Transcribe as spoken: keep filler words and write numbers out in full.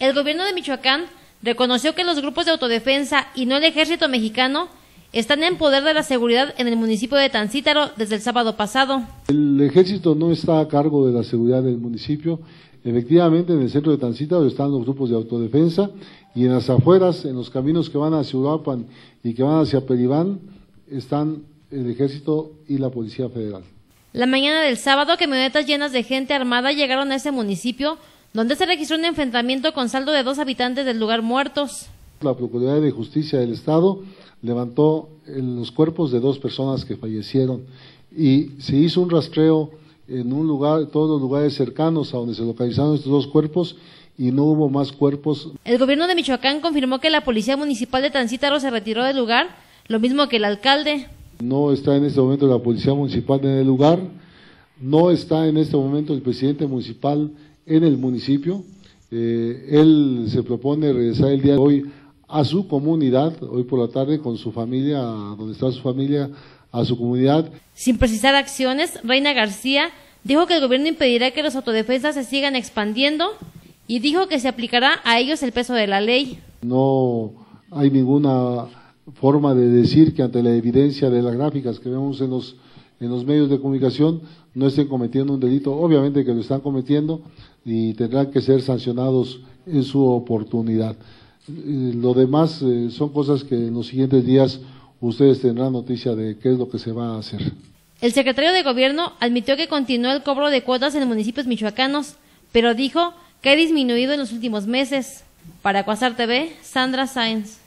El gobierno de Michoacán reconoció que los grupos de autodefensa y no el ejército mexicano están en poder de la seguridad en el municipio de Tancítaro desde el sábado pasado. El ejército no está a cargo de la seguridad del municipio. Efectivamente, en el centro de Tancítaro están los grupos de autodefensa y en las afueras, en los caminos que van hacia Uruapan y que van hacia Peribán, están el ejército y la Policía Federal. La mañana del sábado, camionetas llenas de gente armada llegaron a ese municipio, donde se registró un enfrentamiento con saldo de dos habitantes del lugar muertos. La Procuraduría de Justicia del Estado levantó los cuerpos de dos personas que fallecieron y se hizo un rastreo en un lugar, todos los lugares cercanos a donde se localizaron estos dos cuerpos y no hubo más cuerpos. El gobierno de Michoacán confirmó que la Policía Municipal de Tancítaro se retiró del lugar, lo mismo que el alcalde. No está en este momento la Policía Municipal en el lugar, no está en este momento el presidente municipal en el municipio. Eh, él se propone regresar el día de hoy a su comunidad, hoy por la tarde con su familia, donde está su familia, a su comunidad. Sin precisar acciones, Reina García dijo que el gobierno impedirá que los autodefensas se sigan expandiendo y dijo que se aplicará a ellos el peso de la ley. No hay ninguna forma de decir que ante la evidencia de las gráficas que vemos en los en los medios de comunicación no estén cometiendo un delito. Obviamente que lo están cometiendo y tendrán que ser sancionados en su oportunidad. Eh, lo demás eh, son cosas que en los siguientes días ustedes tendrán noticia de qué es lo que se va a hacer. El secretario de Gobierno admitió que continuó el cobro de cuotas en los municipios michoacanos, pero dijo que ha disminuido en los últimos meses. Para Cuasar T V, Sandra Sáenz.